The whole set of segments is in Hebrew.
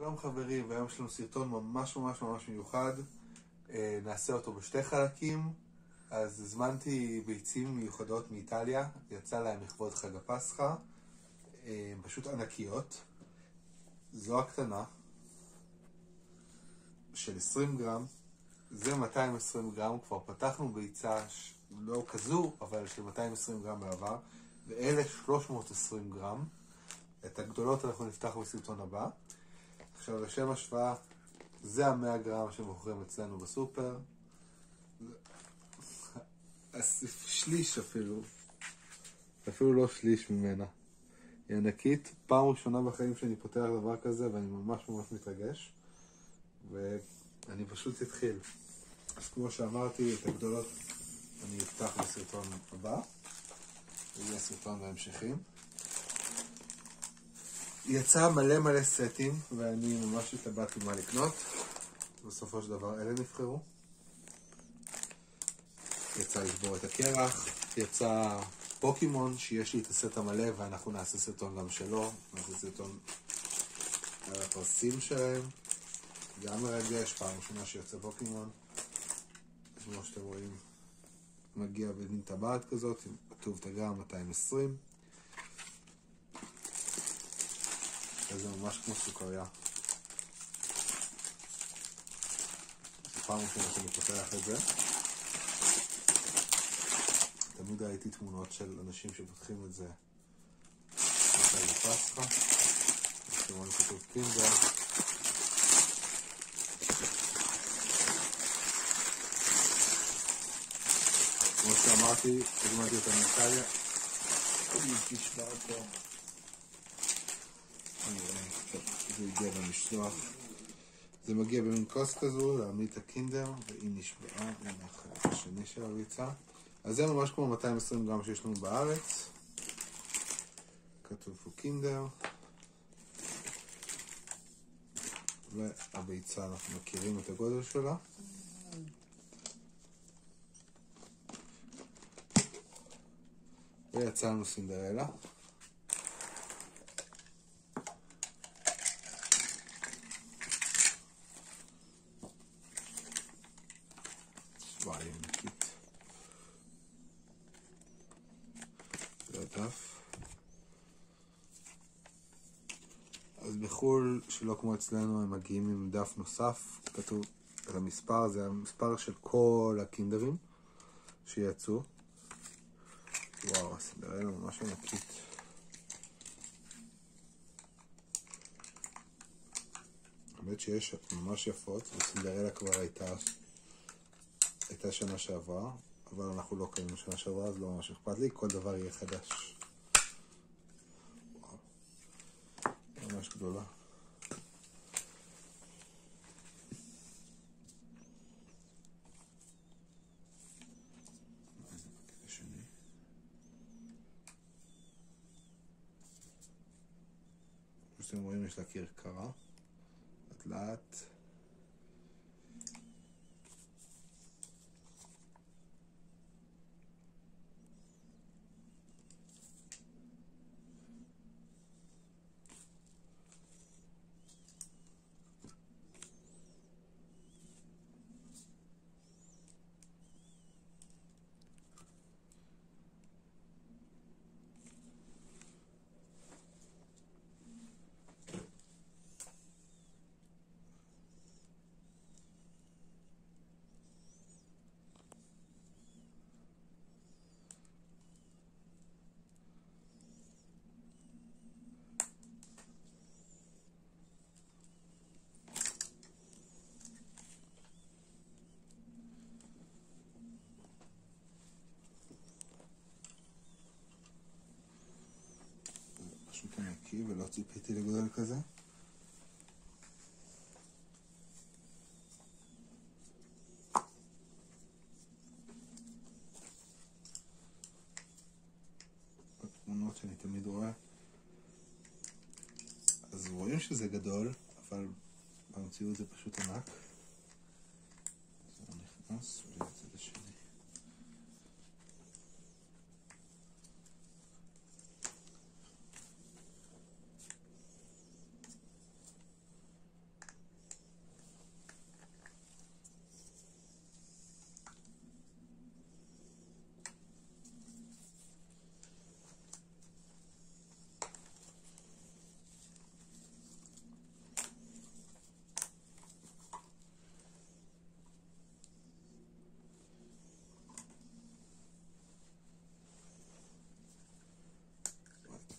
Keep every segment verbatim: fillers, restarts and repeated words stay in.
שלום חברים, והיום יש לנו סרטון ממש ממש ממש מיוחד. נעשה אותו בשתי חלקים. אז הזמנתי ביצים מיוחדות מאיטליה, יצא להם לכבוד חג הפסחא, פשוט ענקיות. זו הקטנה של עשרים גרם, זה מאתיים ועשרים גרם, כבר פתחנו ביצה לא כזו, אבל של מאתיים ועשרים גרם בעבר, ואלה שלוש מאות ועשרים גרם. את הגדולות אנחנו נפתח בסרטון הבא. עכשיו לשם השוואה, זה ה-מאה גרם שמוכרים אצלנו בסופר. שליש אפילו. אפילו לא שליש ממנה. היא ענקית. פעם ראשונה בחיים שאני פותח דבר כזה, ואני ממש ממש מתרגש. ואני פשוט אתחיל. אז כמו שאמרתי, את הגדולות אני אפתח בסרטון הבא. וזה סרטון בהמשכים. יצא מלא מלא סטים, ואני ממש התלבטתי מה לקנות. בסופו של דבר אלה נבחרו. יצא לשבור את הקרח. יצא פוקימון, שיש לי את הסט המלא, ואנחנו נעשה סרטון גם שלו. נעשה סרטון על הפרסים שלהם. גם מרגש, פעם ראשונה שיוצא פוקימון. כמו שאתם רואים, מגיע בדין טבעת כזאת, כתוב תגר מאתיים ועשרים. זה ממש כמו סוכריה. זו פעם ראשונה שאני פותח את זה. תמיד ראיתי תמונות של אנשים שפותחים את זה בחג הפסחא. כמובן כתוב קינדר. כמו שאמרתי, הזמנתי אותה מאיטליה. אני תשמע אותו. זה הגיע במשלוח. זה מגיע במין כוס כזו, להעמיד את הקינדר, והיא נשבעה. הנה החלק השני של הביצה. אז זה ממש כמו מאתיים ועשרים גרם שיש לנו בארץ. כתוב פה קינדר. והביצה, אנחנו מכירים את הגודל שלה. ויצא לנו סינדרלה. וואי, ענקית. זה הדף. אז בחול, שלא כמו אצלנו, הם מגיעים עם דף נוסף. כתוב את המספר, זה המספר של כל הקינדרים שיצאו. וואו, הסינדרלה ממש ענקית. האמת שיש ממש יפות, וסינדרלה כבר הייתה הייתה שנה שעברה, אבל אנחנו לא קיימים שנה שעברה, אז לא ממש אכפת לי, כל דבר יהיה חדש. וואו, ממש גדולה. כמו שאתם רואים, יש לה כרכרה, לאט לאט. פשוט ענקי, ולא ציפיתי לגודל כזה. בתמונות שאני תמיד רואה, אז רואים שזה גדול, אבל במציאות זה פשוט ענק. זה נכנס ולצד השני.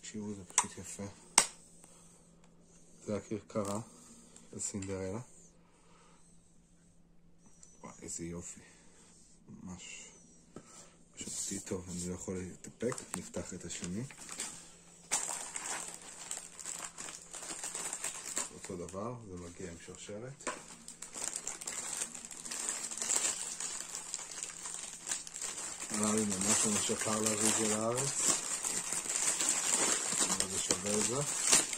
תקשיבו, זה פשוט יפה. זה הכרכרה של סינדרלה. וואי, איזה יופי. ממש שבתי טוב, אני לא יכול להתאפק. נפתח את השני. אותו דבר, זה מגיע עם שרשרת. עלה לי ממש ממש יקר להביא את זה לארץ. אבל זה שווה את זה.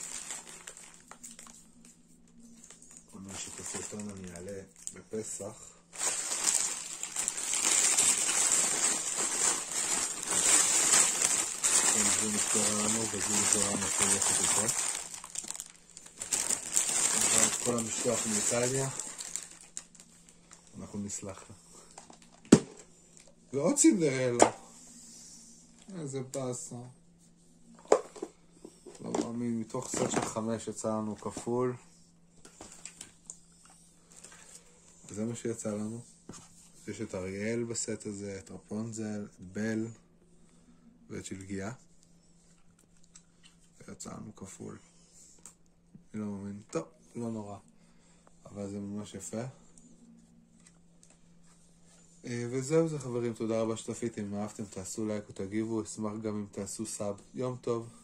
אומר שכסרטון אני אעלה בפסח. זה נפתרה לנו וזה נפתרה לנו פרויקט איתו. אבל כל המשלוח מאיטליה אנחנו נסלח לה. ועוד סינדרלה. איזה באסה. לא מאמין, מתוך סט של חמש יצא לנו כפול. וזה מה שיצא לנו. יש את אריאל בסט הזה, את רפונזל, את בל ואת שלגיה. ויצא לנו כפול. אני לא מאמין. טוב, לא נורא. אבל זה ממש יפה. וזהו זה חברים, תודה רבה שצפיתם. אם אהבתם תעשו לייק או תגיבו, אשמח גם אם תעשו סאב. יום טוב.